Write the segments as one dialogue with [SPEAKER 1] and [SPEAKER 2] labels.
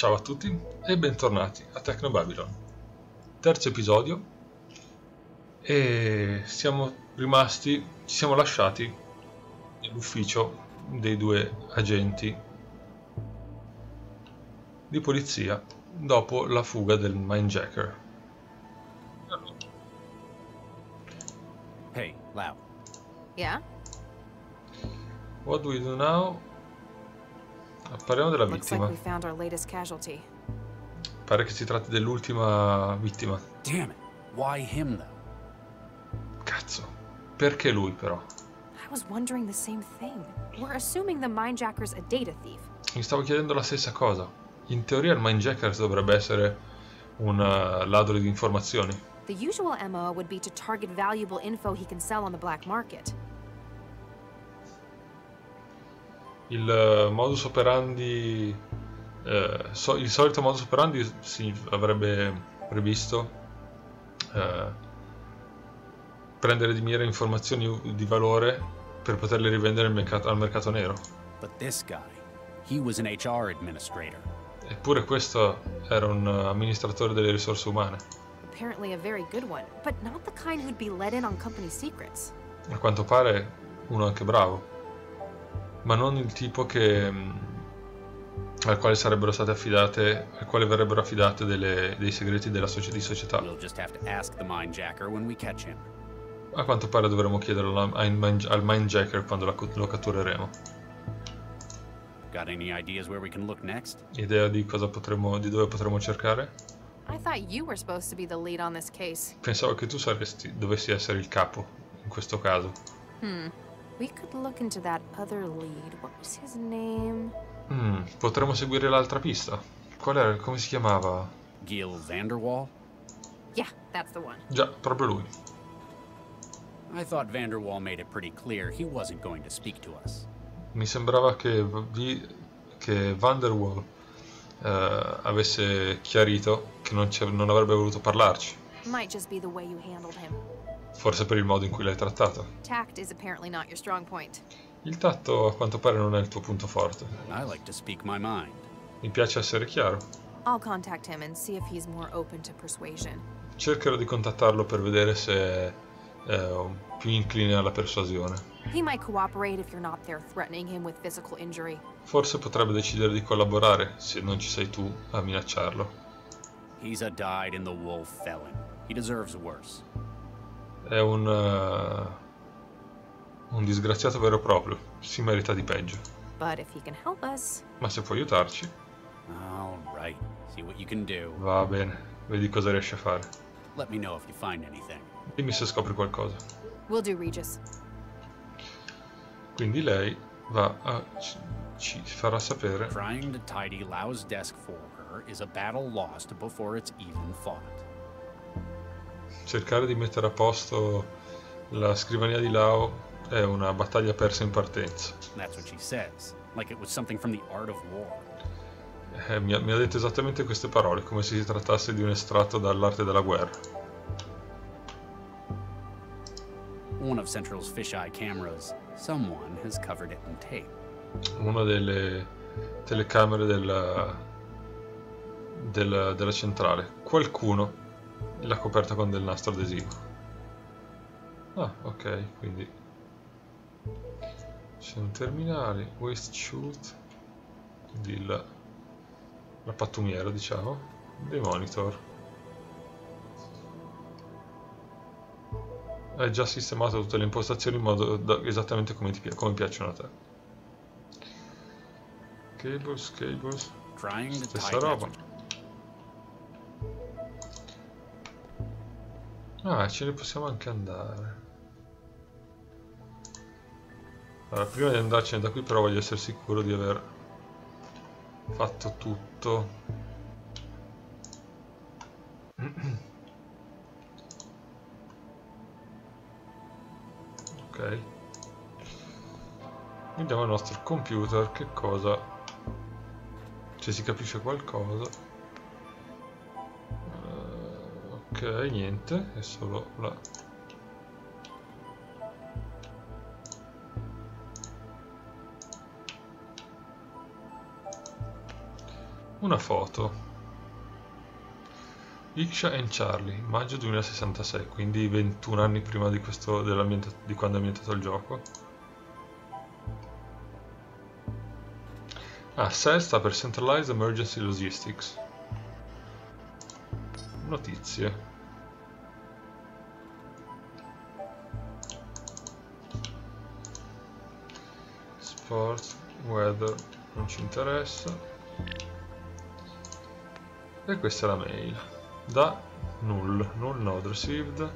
[SPEAKER 1] Ciao a tutti e bentornati a Tecnobabylon. Terzo episodio e ci siamo lasciati nell'ufficio dei due agenti di polizia dopo la fuga del Mindjacker.
[SPEAKER 2] Hey, Lau.
[SPEAKER 3] Yeah?
[SPEAKER 1] What do we do now? Parliamo della
[SPEAKER 3] Looks like
[SPEAKER 1] vittima.
[SPEAKER 3] we found our latest casualty.
[SPEAKER 1] Pare che si tratti dell'ultima vittima.
[SPEAKER 2] Damn it. Why him, though?
[SPEAKER 1] Cazzo, perché lui però?
[SPEAKER 3] I was wondering the same thing. We're assuming the Mindjacker's a data thief.
[SPEAKER 1] Mi stavo chiedendo la stessa cosa. In teoria il Mindjacker dovrebbe essere un ladro di informazioni.
[SPEAKER 3] The usual MO would be to target valuable info he can sell on the black market.
[SPEAKER 1] Il modus operandi, il solito modus operandi si avrebbe previsto prendere di mira informazioni di valore per poterle rivendere al mercato nero.
[SPEAKER 2] But this guy, he was an HR administrator.
[SPEAKER 1] Eppure questo era un amministratore delle risorse umane.
[SPEAKER 3] Apparently a very good one, but not the kind who'd be let in on company secrets.
[SPEAKER 1] A quanto pare uno anche bravo, ma non il tipo al quale sarebbero state affidate, al quale verrebbero affidate dei segreti di società.
[SPEAKER 2] We'll just have to ask the Mindjacker when we catch him.
[SPEAKER 1] A quanto pare dovremo chiederlo al Mindjacker quando lo cattureremo.
[SPEAKER 2] Got any ideas where we can look next?
[SPEAKER 1] Idea di dove potremo cercare?
[SPEAKER 3] I thought you were supposed to be the lead on this case.
[SPEAKER 1] Pensavo che tu dovessi essere il capo in questo caso.
[SPEAKER 3] We could look into that other lead. What was his name?
[SPEAKER 1] Potremmo seguire l'altra pista. Qual era? Come si chiamava?
[SPEAKER 2] Gil Vanderwall?
[SPEAKER 3] Yeah, that's the one.
[SPEAKER 1] Già, proprio lui.
[SPEAKER 2] I thought Vanderwall made it pretty clear he wasn't going to speak to us.
[SPEAKER 1] Mi sembrava che Vanderwall avesse chiarito che non avrebbe voluto parlarci.
[SPEAKER 3] Might just be the way you handled him.
[SPEAKER 1] Forse per il modo in cui l'hai trattato.
[SPEAKER 3] Tact is apparently not your strong point.
[SPEAKER 1] Il tatto a quanto pare non è il tuo punto forte.
[SPEAKER 2] I like to speak my mind.
[SPEAKER 1] Mi piace essere chiaro.
[SPEAKER 3] I'll contact him and see if he's more open to persuasion.
[SPEAKER 1] Cercherò di contattarlo per vedere se è più incline alla persuasione.
[SPEAKER 3] He might cooperate if you're not there threatening him with physical injury.
[SPEAKER 1] Forse potrebbe decidere di collaborare se non ci sei tu a minacciarlo.
[SPEAKER 2] He's a dyed-in-the-wool felon. He deserves worse.
[SPEAKER 1] È un disgraziato vero e proprio. Si merita di peggio.
[SPEAKER 3] But if he can help us...
[SPEAKER 1] Ma se può aiutarci,
[SPEAKER 2] All right. See what you can do.
[SPEAKER 1] va bene. Vedi cosa riesce a fare.
[SPEAKER 2] Let me know if you find anything.
[SPEAKER 1] Dimmi se scopri qualcosa.
[SPEAKER 3] Will do, Regis.
[SPEAKER 1] Quindi lei ci farà sapere.
[SPEAKER 2] Trying to tidy Lau's desk for her is a battle lost before it's even fought.
[SPEAKER 1] Cercare di mettere a posto la scrivania di Lao è una battaglia persa in partenza.
[SPEAKER 2] That's what she says, like it was something from the art of war.
[SPEAKER 1] Mi ha detto esattamente queste parole, come se si trattasse di un estratto dall'arte della guerra.
[SPEAKER 2] One of Central's fisheye cameras, someone has covered it in tape.
[SPEAKER 1] Una delle telecamere della centrale. Qualcuno l'ha coperta con del nastro adesivo. Ah, ok, quindi c'è un terminale, waste chute, quindi la pattumiera, diciamo, dei monitor. Hai già sistemato tutte le impostazioni in modo esattamente come piacciono a te. Cables. Stessa roba. Ah, ce ne possiamo anche andare. Allora, prima di andarcene da qui però voglio essere sicuro di aver fatto tutto. Ok. Vediamo il nostro computer che cosa, se si capisce qualcosa. Ok, niente, è solo la... Una foto. Iksha and Charlie, maggio 2066, quindi 21 anni prima di quando è ambientato il gioco. Ah, CEL sta per Centralized Emergency Logistics. Notizie. Sports, weather, non ci interessa. E questa è la mail. Da null node received.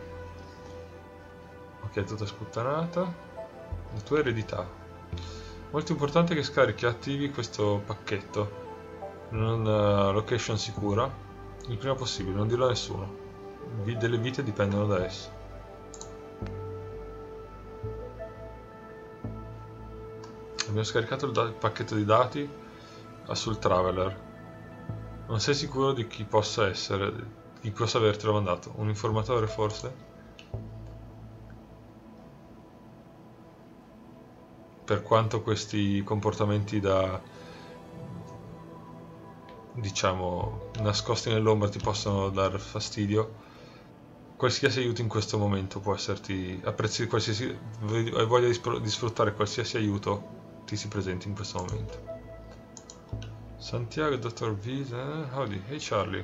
[SPEAKER 1] Ok, tutta sputtanata. La tua eredità. Molto importante che scarichi e attivi questo pacchetto in una location sicura il prima possibile, non dirlo a nessuno. Delle vite dipendono da esso. Abbiamo scaricato il pacchetto di dati sul Traveler. Non sei sicuro di chi possa essere, chi possa avertelo mandato? Un informatore forse? Per quanto questi comportamenti diciamo nascosti nell'ombra ti possono dar fastidio, qualsiasi aiuto in questo momento può esserti, apprezzi qualsiasi, hai voglia di sfruttare qualsiasi aiuto ti si presenti in questo momento. Santiago, Dr. V, howdy, hey Charlie.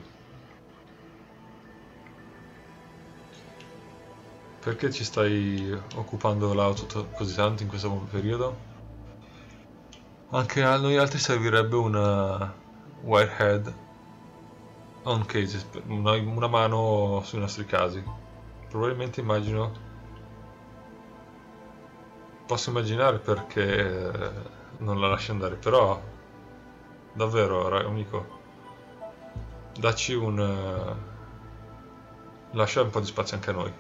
[SPEAKER 1] Perché ci stai occupando l'auto così tanto in questo periodo? Anche a noi altri servirebbe una wirehead on cases, una mano sui nostri casi. Probabilmente posso immaginare perché non la lasci andare, però davvero amico, dacci lascia un po' di spazio anche a noi.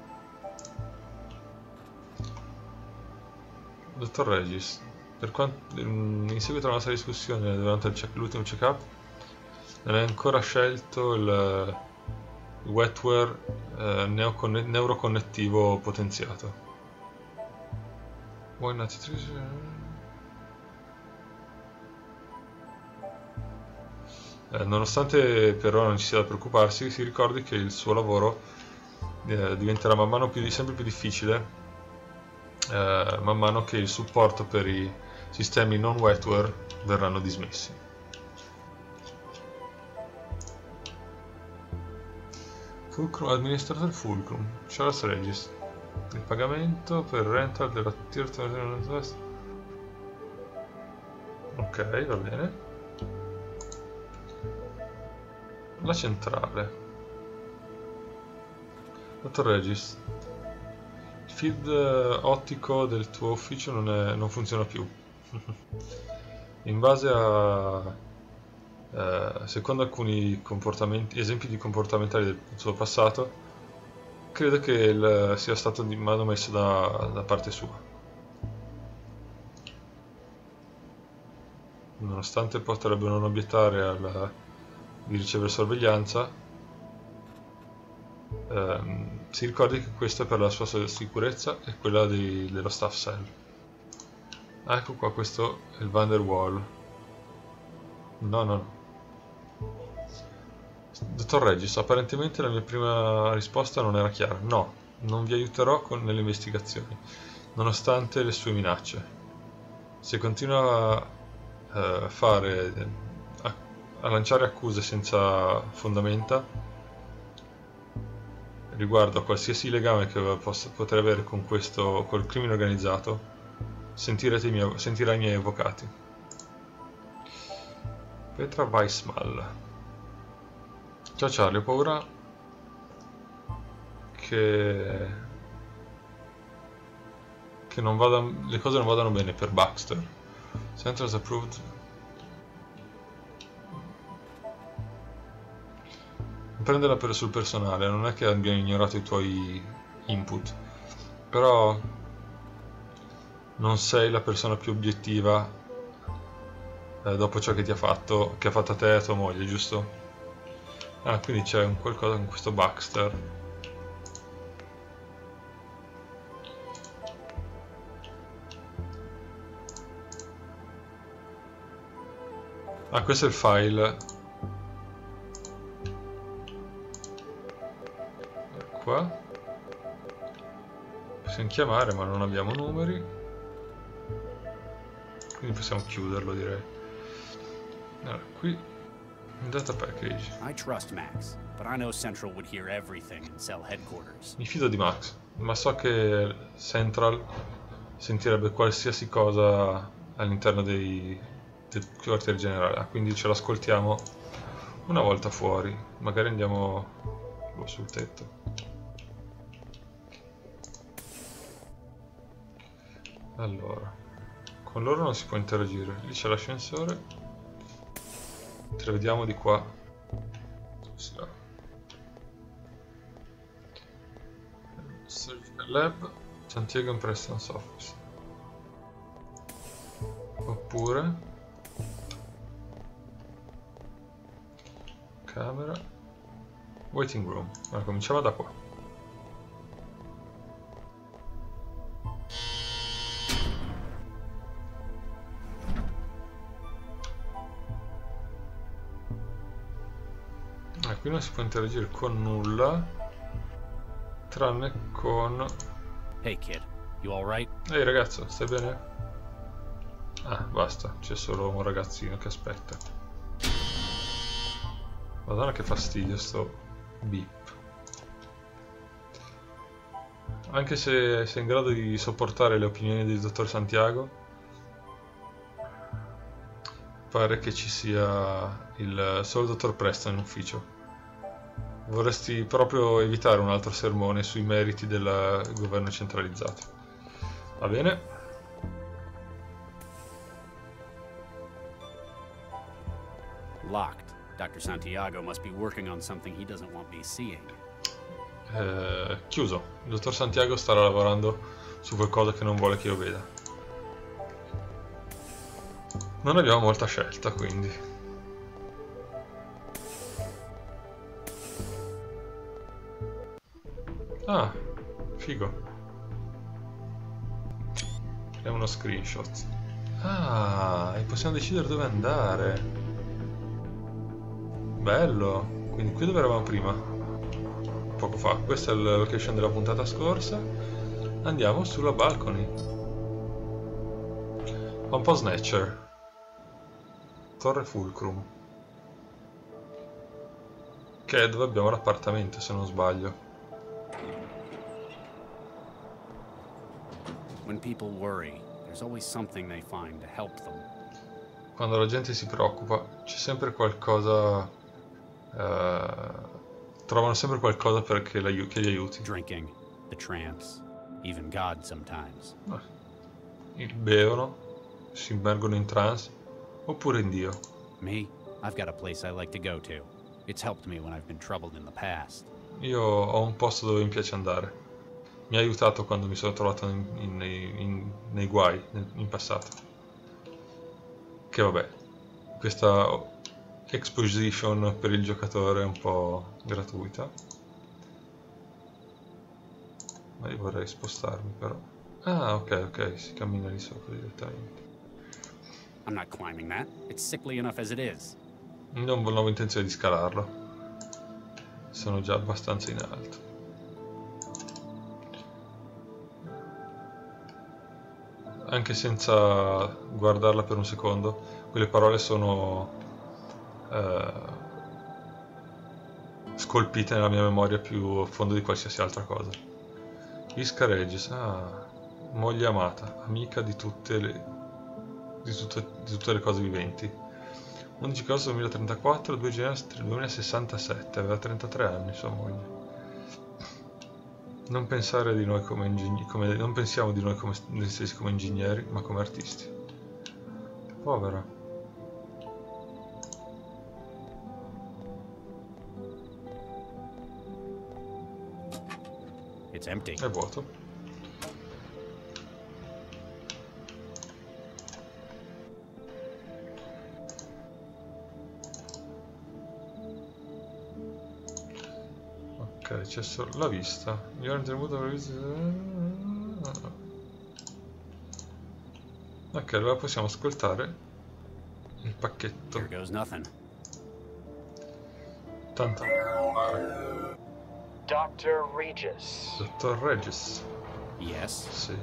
[SPEAKER 1] Dottor Regis, in seguito alla nostra discussione durante l'ultimo check-up, non hai ancora scelto il wetware neuroconnettivo potenziato. Vuoi una nonostante però non ci sia da preoccuparsi, si ricordi che il suo lavoro diventerà sempre più difficile man mano che il supporto per i sistemi non wetware verranno dismessi. Fulcrum, amministratore Fulcrum, Charles Regis. Il pagamento per rental della Tier 3. Ok, va bene. La centrale. Dottor Regis, il feed ottico del tuo ufficio non funziona più. In base secondo alcuni esempi di comportamentali del suo passato, credo che sia stato manomesso da parte sua. Nonostante potrebbe non obiettare di ricevere sorveglianza, si ricordi che questo è per la sua sicurezza e quella dello staff cell. Ecco qua, questo è il Van der Waal. No. Dottor Regis, apparentemente la mia prima risposta non era chiara. No, non vi aiuterò nelle investigazioni, nonostante le sue minacce. Se continua a lanciare accuse senza fondamenta riguardo a qualsiasi legame che potrei avere con col crimine organizzato, sentirà i miei avvocati. Petra Weissmal. Ciao Charlie, ho paura che le cose non vadano bene per Baxter. Central's approved. Non prenderla sul personale, non è che abbiano ignorato i tuoi input, però non sei la persona più obiettiva dopo ciò che ha fatto a te e a tua moglie, giusto? Ah, quindi c'è qualcosa con questo Baxter. Ah, questo è il file. Qua. Possiamo chiamare, ma non abbiamo numeri. Quindi possiamo chiuderlo, direi. Allora, qui. Data package.
[SPEAKER 2] I trust Max, but I know Central would hear everything in cell headquarters.
[SPEAKER 1] Mi fido di Max, ma so che Central sentirebbe qualsiasi cosa all'interno del quartier generale. Ah, quindi ce l'ascoltiamo una volta fuori. Magari andiamo sul tetto. Allora, con loro non si può interagire. Lì c'è l'ascensore. Te lo vediamo di qua. Surgical Lab, Santiago and Preston's Office. Oppure camera, waiting room. Allora, cominciamo da qua. Qui non si può interagire con nulla tranne con...
[SPEAKER 2] Hey kid, you alright?
[SPEAKER 1] Ehi ragazzo, stai bene? Ah, basta, c'è solo un ragazzino che aspetta. Madonna che fastidio sto beep. Anche se sei in grado di sopportare le opinioni del dottor Santiago, pare che ci sia il solo dottor Preston in ufficio. Vorresti proprio evitare un altro sermone sui meriti del governo centralizzato. Va bene?
[SPEAKER 2] Locked. Dr. Santiago must be working on something he doesn't want me seeing.
[SPEAKER 1] Chiuso. Il dottor Santiago starà lavorando su qualcosa che non vuole che io veda. Non abbiamo molta scelta, quindi. Ah, figo. È uno screenshot. Ah, e possiamo decidere dove andare. Bello. Quindi qui dove eravamo prima? Poco fa. Questa è la location della puntata scorsa. Andiamo sulla balcony. Fa un po' Snatcher. Torre Fulcrum. Che è dove abbiamo l'appartamento, se non sbaglio.
[SPEAKER 2] When people worry, there's always something they find to help them.
[SPEAKER 1] Quando la gente si preoccupa, c'è sempre qualcosa. Trovano sempre qualcosa che li aiuti.
[SPEAKER 2] Drinking, the tramps, even God sometimes.
[SPEAKER 1] Il bevono, si immergono in trance, oppure in Dio.
[SPEAKER 2] Me, I've got a place I like to go to. It's helped me when I've been troubled in the past.
[SPEAKER 1] Io ho un posto dove mi piace andare. Mi ha aiutato quando mi sono trovato nei guai in passato. Che vabbè, questa exposition per il giocatore è un po' gratuita. Ma io vorrei spostarmi però. Ah, ok, si cammina lì sopra direttamente.
[SPEAKER 2] I'm not climbing that. It's sickly enough as it is.
[SPEAKER 1] Non avevo intenzione di scalarlo. Sono già abbastanza in alto. Anche senza guardarla per un secondo, quelle parole sono scolpite nella mia memoria più a fondo di qualsiasi altra cosa. Isca Regis, moglie amata, amica di tutte le cose viventi. 11 agosto 2034, 2 gennaio 2067, aveva 33 anni sua moglie. Non pensare di noi non pensiamo di noi come noi stessi come ingegneri, ma come artisti. Povera.
[SPEAKER 2] It's empty.
[SPEAKER 1] È vuoto. Ok, c'è solo la vista. Ok, allora possiamo ascoltare il pacchetto.
[SPEAKER 2] Here goes nothing.
[SPEAKER 1] Tanto male.
[SPEAKER 4] Dr. Regis.
[SPEAKER 1] Dottor Regis.
[SPEAKER 2] Yes.
[SPEAKER 1] Sì.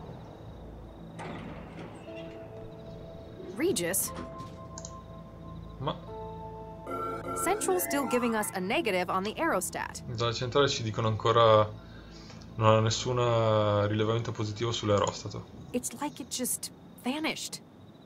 [SPEAKER 3] Regis?
[SPEAKER 1] Ma
[SPEAKER 3] Central's still giving us a negative on the aerostat.
[SPEAKER 1] dalla centrale ci dicono ancora non ha nessun rilevamento positivo sull'aerostato.
[SPEAKER 3] It's like it just vanished.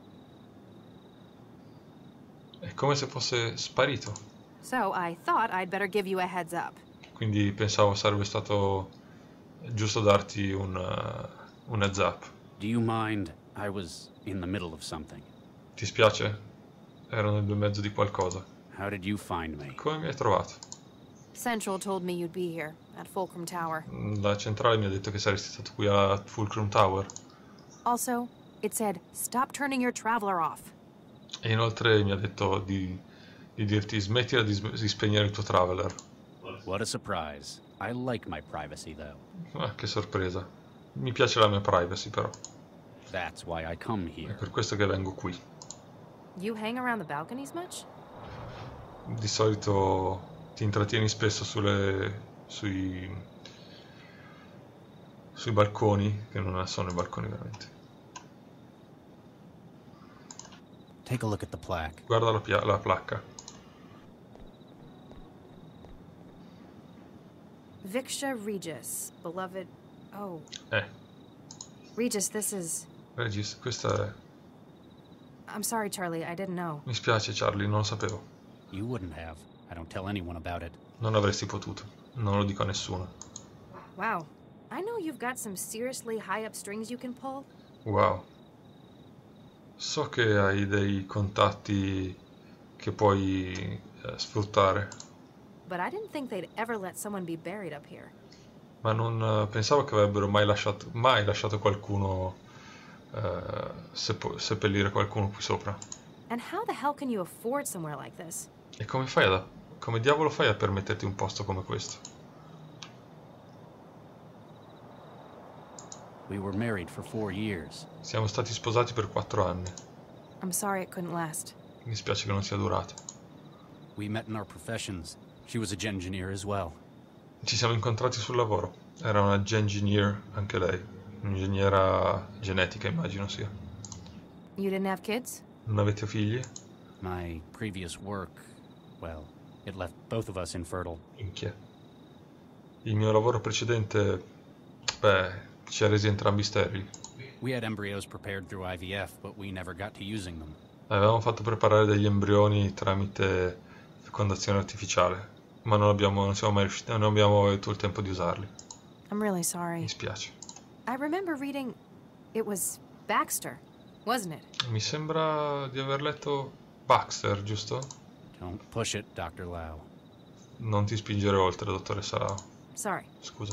[SPEAKER 1] È come se fosse sparito.
[SPEAKER 3] So I thought I'd better give you a heads up.
[SPEAKER 1] Quindi pensavo sarebbe stato giusto darti un heads up.
[SPEAKER 2] Do you mind? I was in the middle of something.
[SPEAKER 1] Ti spiace? Ero nel bel mezzo di qualcosa.
[SPEAKER 2] How did you find me?
[SPEAKER 1] Come mi hai trovato?
[SPEAKER 3] Central told me you'd be here, at Fulcrum Tower.
[SPEAKER 1] La centrale mi ha detto che saresti stato qui a Fulcrum Tower.
[SPEAKER 3] Also, it said, stop turning your traveler off.
[SPEAKER 1] E inoltre mi ha detto di dirti smettila di spegnere il tuo traveler.
[SPEAKER 2] What a surprise. I like my privacy, though.
[SPEAKER 1] Che sorpresa. Mi piace la mia privacy, però.
[SPEAKER 2] That's why I come
[SPEAKER 1] È
[SPEAKER 2] here.
[SPEAKER 1] per questo che vengo qui.
[SPEAKER 3] You hang around the balconies much?
[SPEAKER 1] Di solito ti intrattieni spesso sui balconi, che non sono i balconi veramente.
[SPEAKER 2] Take a look at the plaque.
[SPEAKER 1] Guarda la placca.
[SPEAKER 3] Viksha Regis, beloved... Oh, Regis, this is...
[SPEAKER 1] Regis, questa è...
[SPEAKER 3] I'm sorry, Charlie, I didn't know.
[SPEAKER 1] Mi spiace, Charlie, non lo sapevo.
[SPEAKER 2] You wouldn't have. I don't tell anyone about it.
[SPEAKER 1] Non avresti potuto. Non lo dico a nessuno.
[SPEAKER 3] Wow. I know you've got some seriously high-up strings you can pull.
[SPEAKER 1] Wow. So che hai dei contatti che puoi sfruttare,
[SPEAKER 3] But I didn't think they'd ever let someone be buried up here.
[SPEAKER 1] ma non pensavo che avrebbero mai lasciato qualcuno seppellire qualcuno qui sopra.
[SPEAKER 3] And how the hell can you afford somewhere like this?
[SPEAKER 1] E come diavolo fai a permetterti un posto come questo?
[SPEAKER 2] We were married for 4 years.
[SPEAKER 1] Siamo stati sposati per 4 anni.
[SPEAKER 3] I'm sorry it couldn't last.
[SPEAKER 1] Mi spiace che non sia durato.
[SPEAKER 2] We met in our professions. She was a engineer as well.
[SPEAKER 1] Ci siamo incontrati sul lavoro. Era una engineer anche lei. Un'ingegnera genetica, immagino sia.
[SPEAKER 3] You didn't have kids?
[SPEAKER 1] Non avete figli?
[SPEAKER 2] My previous work, well, it left both of us infertile.
[SPEAKER 1] Minchia. Il mio lavoro precedente, ci ha resi entrambi sterili.
[SPEAKER 2] We had embryos prepared through IVF, but we never got to using them.
[SPEAKER 1] Avevamo fatto preparare degli embrioni tramite fecondazione artificiale, ma non siamo mai riusciti, non abbiamo avuto il tempo di usarli.
[SPEAKER 3] I'm really sorry.
[SPEAKER 1] Mi spiace.
[SPEAKER 3] I remember reading... It was Baxter, wasn't it?
[SPEAKER 1] Mi sembra di aver letto Baxter, giusto?
[SPEAKER 2] Don't push it, Dr. Lau.
[SPEAKER 1] Non ti spingere oltre, dottoressa Lau.
[SPEAKER 3] Sorry.
[SPEAKER 1] Scusa.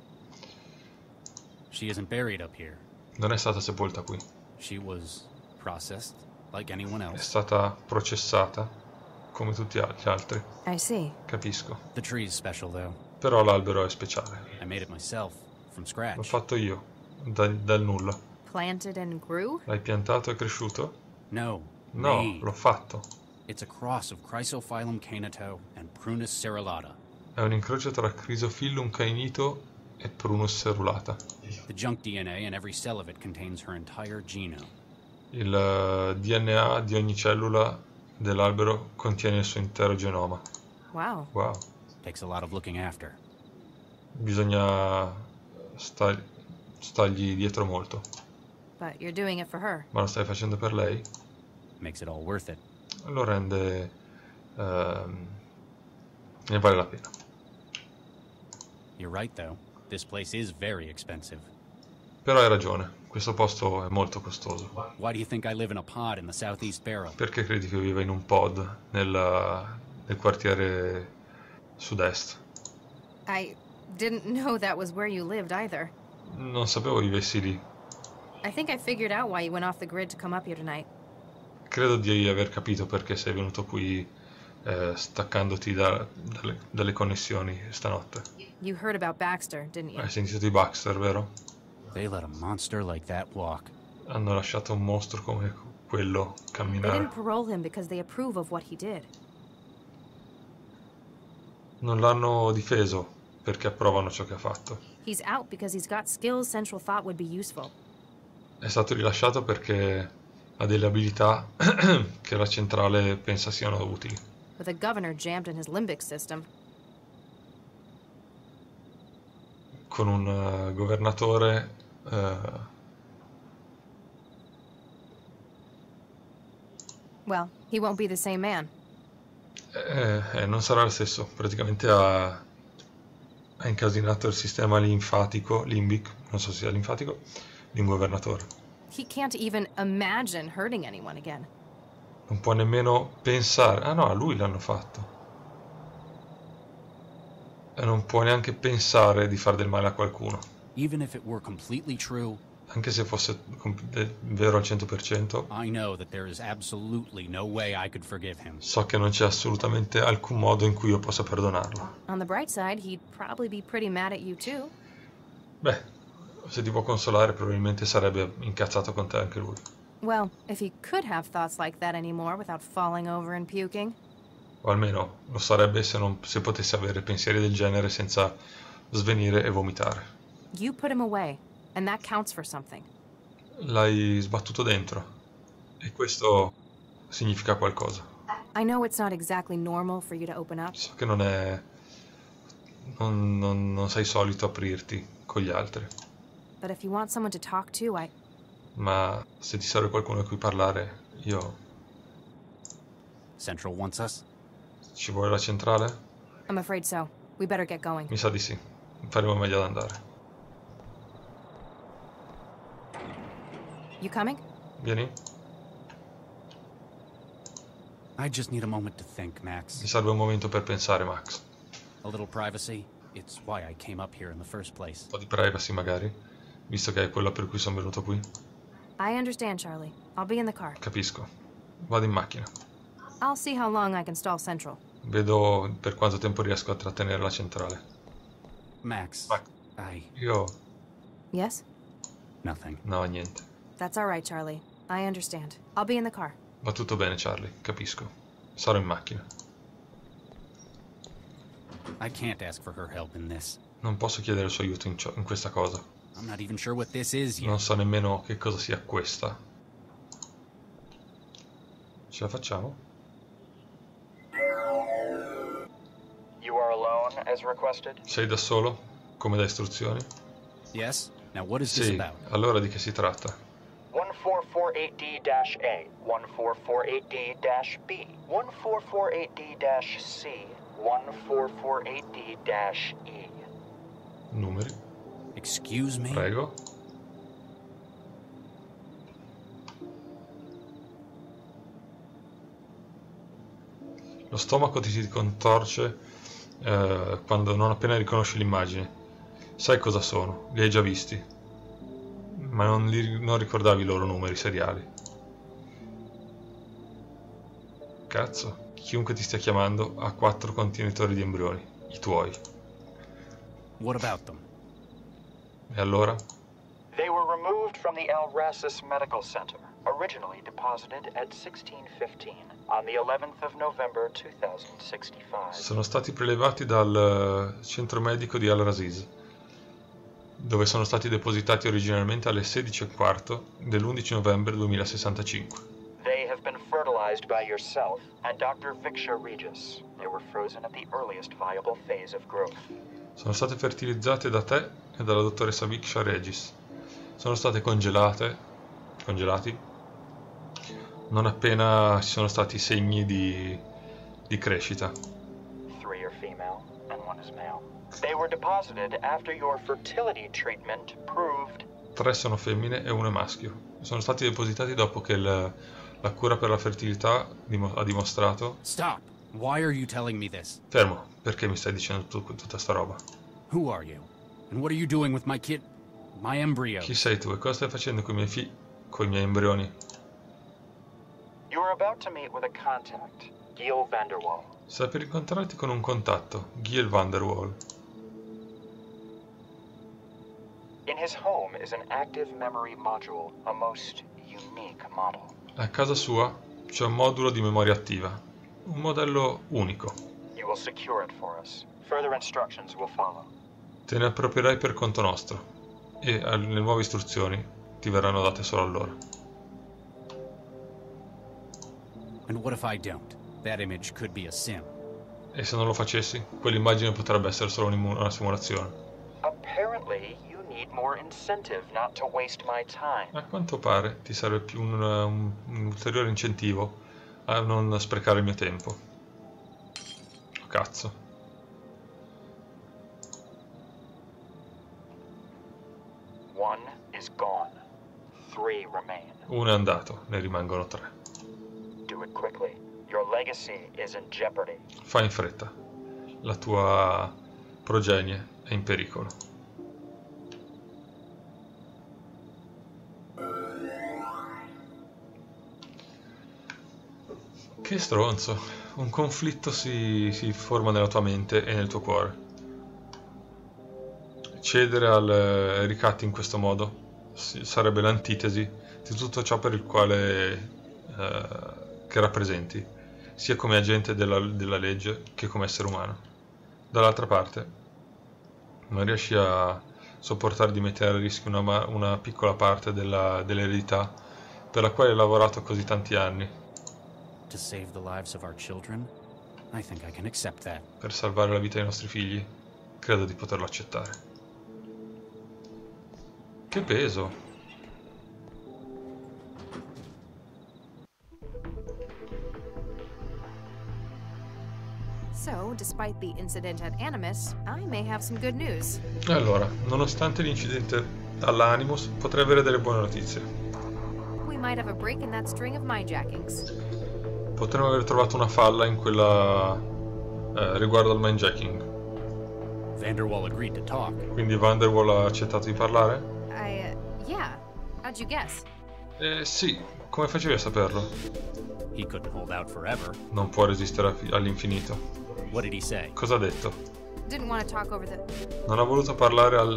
[SPEAKER 2] She isn't buried up here.
[SPEAKER 1] Non è stata sepolta qui.
[SPEAKER 2] She was processed like anyone
[SPEAKER 1] È
[SPEAKER 2] else.
[SPEAKER 1] stata processata come tutti gli altri.
[SPEAKER 3] I see.
[SPEAKER 1] Capisco.
[SPEAKER 2] The tree's special, though.
[SPEAKER 1] Però l'albero è speciale.
[SPEAKER 2] I made it myself, from
[SPEAKER 1] L'ho
[SPEAKER 2] scratch.
[SPEAKER 1] fatto io, dal nulla.
[SPEAKER 3] Planted and grew?
[SPEAKER 1] L'hai piantato e cresciuto?
[SPEAKER 2] No.
[SPEAKER 1] No,
[SPEAKER 2] made.
[SPEAKER 1] l'ho fatto.
[SPEAKER 2] It's a cross of Chrysophyllum cainito and Prunus cerulata.
[SPEAKER 1] È un incrocio tra Chrysophyllum cainito e Prunus cerulata.
[SPEAKER 2] The junk DNA in every cell of it contains her entire genome.
[SPEAKER 1] Il DNA di ogni cellula dell'albero contiene il suo intero genoma.
[SPEAKER 3] Wow.
[SPEAKER 1] Wow.
[SPEAKER 2] Takes a lot of looking after.
[SPEAKER 1] Bisogna stargli dietro molto.
[SPEAKER 3] But you're doing it for her.
[SPEAKER 1] Ma lo stai facendo per lei?
[SPEAKER 2] Makes it all worth it.
[SPEAKER 1] Lo rende... ne vale la pena.
[SPEAKER 2] You're right, though. This place is very expensive.
[SPEAKER 1] Però hai ragione, questo posto è molto costoso.
[SPEAKER 2] Why do you think I live in a pod in the southeast barrel?
[SPEAKER 1] Perché credi che viva in un pod nel quartiere sud-est?
[SPEAKER 3] I didn't know that was where you lived either.
[SPEAKER 1] Non sapevo vivessi lì.
[SPEAKER 3] I think I figured out why you went off the grid to come up here tonight.
[SPEAKER 1] Credo di aver capito perché sei venuto qui staccandoti dalle connessioni stanotte.
[SPEAKER 3] You heard about Baxter, didn't you?
[SPEAKER 1] Hai sentito di Baxter, vero?
[SPEAKER 2] They let a monster like that walk.
[SPEAKER 1] Hanno lasciato un mostro quello
[SPEAKER 3] They
[SPEAKER 1] camminare.
[SPEAKER 3] didn't parole him because they approve of what he did.
[SPEAKER 1] Non l'hanno difeso perché approvano ciò che ha fatto.
[SPEAKER 3] He's out because he's got skills Central thought would be useful.
[SPEAKER 1] È stato rilasciato perché ha delle abilità che la centrale pensa siano utili.
[SPEAKER 3] With a governor jammed in his limbic system.
[SPEAKER 1] Con un governatore
[SPEAKER 3] Well, he won't be the same man.
[SPEAKER 1] non sarà lo stesso. Praticamente ha incasinato il sistema limbic, non so se sia linfatico, di un governatore.
[SPEAKER 3] He can't even imagine hurting anyone again.
[SPEAKER 1] Non può nemmeno pensare. Ah no, a lui l'hanno fatto. E non può neanche pensare di fare del male a qualcuno.
[SPEAKER 2] Even if it were completely true,
[SPEAKER 1] Anche se fosse vero al 100%,
[SPEAKER 2] I know that there is absolutely no way I could forgive him.
[SPEAKER 1] so che non c'è assolutamente alcun modo in cui io possa perdonarlo.
[SPEAKER 3] On the bright side, he'd probably be pretty mad at you too.
[SPEAKER 1] Beh, se ti può consolare, probabilmente sarebbe incazzato con te anche lui.
[SPEAKER 3] Well, if he could have thoughts like that anymore without falling over and puking.
[SPEAKER 1] O almeno lo sarebbe se potesse avere pensieri del genere senza svenire e vomitare.
[SPEAKER 3] You put him away, and that counts for something.
[SPEAKER 1] L'hai sbattuto dentro. E questo significa qualcosa.
[SPEAKER 3] I know it's not exactly normal for you to open up,
[SPEAKER 1] So che non è... Non sei solito aprirti con gli altri.
[SPEAKER 3] but if you want someone to talk to,
[SPEAKER 1] Ma se ti serve qualcuno a cui parlare, io...
[SPEAKER 2] Central wants us?
[SPEAKER 1] Ci vuole la centrale?
[SPEAKER 3] I'm afraid so. We better get going.
[SPEAKER 1] Mi sa di sì. Faremo meglio ad andare.
[SPEAKER 3] You coming?
[SPEAKER 1] Vieni?
[SPEAKER 2] I just need a moment to think, Max.
[SPEAKER 1] Mi serve un momento per pensare, Max.
[SPEAKER 2] A little privacy. It's why I came up here in the first place.
[SPEAKER 1] Un po' di privacy magari, visto che è quello per cui sono venuto qui.
[SPEAKER 3] I understand, Charlie. I'll be in the car.
[SPEAKER 1] Capisco. Vado in macchina.
[SPEAKER 3] I'll see how long I can stall Central.
[SPEAKER 1] Vedo per quanto tempo riesco a trattenere la centrale.
[SPEAKER 2] Max,
[SPEAKER 1] Max. Io...
[SPEAKER 3] Yes?
[SPEAKER 2] Nothing.
[SPEAKER 1] No, niente.
[SPEAKER 3] That's all right, Charlie. I understand. I'll be in the car.
[SPEAKER 1] Va tutto bene, Charlie. Capisco. Sarò in macchina.
[SPEAKER 2] I can't ask for her help in this.
[SPEAKER 1] Non posso chiedere il suo aiuto in questa cosa.
[SPEAKER 2] I'm not even sure what this is yet.
[SPEAKER 1] Non so nemmeno che cosa sia questa. Ce la facciamo?
[SPEAKER 4] You are alone as requested?
[SPEAKER 1] Sei da solo? Come da istruzioni?
[SPEAKER 2] Yes? Now what is this
[SPEAKER 1] Sì.
[SPEAKER 2] about?
[SPEAKER 1] Allora di che si tratta?
[SPEAKER 4] 1448D-A, 1448D-B, 1448D-C, 1448D-E.
[SPEAKER 1] Numeri?
[SPEAKER 2] Excuse me?
[SPEAKER 1] Prego. Lo stomaco ti si contorce quando non appena riconosci l'immagine. Sai cosa sono, li hai già visti, ma non ricordavi i loro numeri seriali. Cazzo, chiunque ti stia chiamando ha 4 contenitori di embrioni, i tuoi.
[SPEAKER 2] What about them?
[SPEAKER 1] E allora?
[SPEAKER 4] They were removed from the Alrasis Medical Center, originally deposited at 1615 on the 11th of November 2065.
[SPEAKER 1] Sono stati prelevati dal centro medico di Al-Raziz, dove sono stati depositati originalmente alle 16:15 dell'11 novembre 2065.
[SPEAKER 4] They have been fertilized by yourself and Dr. Viksha Regis. They were frozen at the earliest viable phase of growth.
[SPEAKER 1] Sono state fertilizzate da te e dalla dottoressa Viksha Regis. Sono state congelati, non appena ci sono stati segni di crescita.
[SPEAKER 4] 3 are female and 1 is male. They were deposited after your fertility treatment proved
[SPEAKER 1] 3 sono femmine e 1 è maschio. Sono stati depositati dopo che la cura per la fertilità ha dimostrato...
[SPEAKER 2] Stop! Why are you telling me this?
[SPEAKER 1] Fermo, perché mi stai dicendo tutta sta roba?
[SPEAKER 2] Who are you? And what are you doing with my kid? My embryo?
[SPEAKER 1] Chi sei tu e cosa stai facendo con i miei figli? Con i miei embrioni?
[SPEAKER 4] you are about to meet with a contact, Giel Vanderwall.
[SPEAKER 1] Stai per incontrarti con un contatto, Giel Vanderwall.
[SPEAKER 4] In his home is an active memory module, a most unique model.
[SPEAKER 1] A casa sua c'è un modulo di memoria attiva, un modello unico.
[SPEAKER 4] You will secure it for us. Further instructions will follow.
[SPEAKER 1] Te ne approprierai per conto nostro e le nuove istruzioni ti verranno date solo allora.
[SPEAKER 2] And what if I don't? That image could be a sim.
[SPEAKER 1] E se non lo facessi, quell'immagine potrebbe essere solo una simulazione.
[SPEAKER 4] Apparently, you need more incentive not to waste my time.
[SPEAKER 1] A quanto pare ti serve più un ulteriore incentivo a non sprecare il mio tempo. Oh, cazzo.
[SPEAKER 4] One is gone. 3 remain.
[SPEAKER 1] Uno è andato, ne rimangono 3.
[SPEAKER 4] Do it quickly. Your legacy is in jeopardy.
[SPEAKER 1] Fai in fretta. La tua progenie è in pericolo. Che stronzo. Un conflitto si forma nella tua mente e nel tuo cuore. Cedere al ricatti in questo modo sarebbe l'antitesi di tutto ciò per il quale che rappresenti, sia come agente della legge che come essere umano. Dall'altra parte, non riesci a sopportare di mettere a rischio una piccola parte dell'eredità per la quale hai lavorato così tanti anni.
[SPEAKER 2] To save the lives of our children? I think I can accept that.
[SPEAKER 1] Per salvare la vita dei nostri figli, credo di poterlo accettare. Che peso!
[SPEAKER 3] So, despite the incident at Animus, I may have some good news.
[SPEAKER 1] Allora, nonostante l'incidente all'Animus, potrei avere delle buone notizie.
[SPEAKER 3] We might have a break in that string of mindjackings.
[SPEAKER 1] Potremmo aver trovato una falla in quella riguardo al mindjacking.
[SPEAKER 2] Vanderwall agreed to talk.
[SPEAKER 1] Quindi Vanderwall ha accettato di parlare?
[SPEAKER 3] Yeah. How'd you guess?
[SPEAKER 1] Sì, come facevi a saperlo?
[SPEAKER 2] He couldn't hold out forever.
[SPEAKER 1] Non può resistere all'infinito.
[SPEAKER 2] What did he say?
[SPEAKER 1] Cosa ha detto?
[SPEAKER 3] Didn't want to talk over the...
[SPEAKER 1] Non ha voluto parlare al...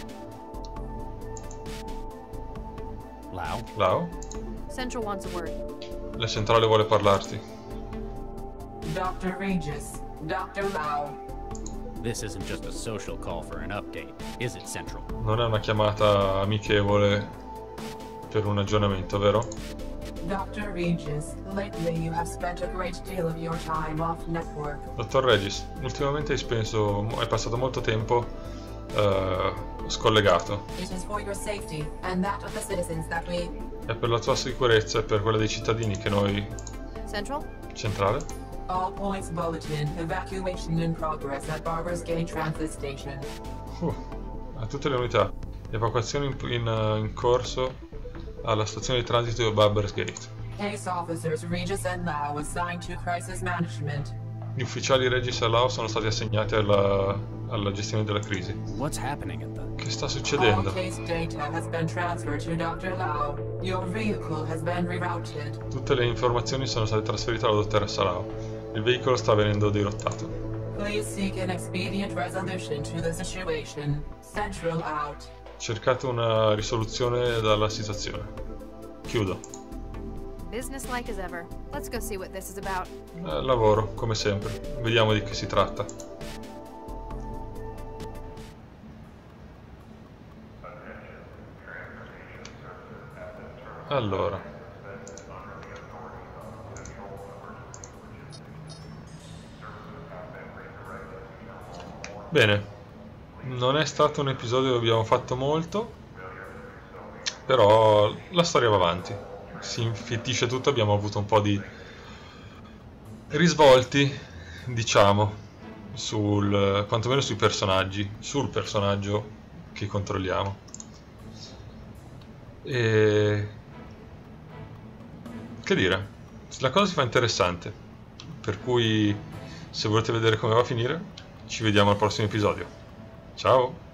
[SPEAKER 2] Lau?
[SPEAKER 1] Lau?
[SPEAKER 3] Central wants a word.
[SPEAKER 1] La centrale vuole parlarti.
[SPEAKER 5] Dr. Regis, Dr. Lau.
[SPEAKER 2] This isn't just a social call for an update, is it, Central?
[SPEAKER 1] Non è una chiamata amichevole per un aggiornamento, vero?
[SPEAKER 5] Dr. Regis, lately you have spent a great deal of your time off network.
[SPEAKER 1] Dottor Regis, ultimamente hai passato molto tempo scollegato.
[SPEAKER 5] It is for your safety and that of the citizens that we...
[SPEAKER 1] È per la tua sicurezza e per quella dei cittadini che noi...
[SPEAKER 3] Central?
[SPEAKER 1] Centrale?
[SPEAKER 5] All points bulletin, evacuation in progress at Barber's Gate Transit Station.
[SPEAKER 1] A tutte le unità. Evacuazione in corso alla stazione di transito di Barber's Gate.
[SPEAKER 5] Case officers Regis and Lau assigned to crisis management.
[SPEAKER 1] Gli ufficiali Regis e Lau sono stati assegnati alla gestione della crisi.
[SPEAKER 2] What's happening at the...
[SPEAKER 1] Che sta
[SPEAKER 5] All
[SPEAKER 1] succedendo?
[SPEAKER 5] case data has been transferred to Dr. Lau. Your vehicle has been rerouted.
[SPEAKER 1] Tutte le informazioni sono state trasferite alla dottoressa Lau. Il veicolo sta venendo dirottato.
[SPEAKER 5] Please seek an expedient resolution to the situation. Central out.
[SPEAKER 1] Cercate una risoluzione dalla situazione. Chiudo.
[SPEAKER 3] Business-like as ever. Let's go see what this is about.
[SPEAKER 1] Lavoro, come sempre. Vediamo di che si tratta. Allora. Bene, non è stato un episodio dove abbiamo fatto molto, però la storia va avanti, si infittisce tutto, abbiamo avuto un po' di risvolti, diciamo, quantomeno sui personaggi, sul personaggio che controlliamo. E che dire, la cosa si fa interessante, per cui se volete vedere come va a finire ci vediamo al prossimo episodio. Ciao!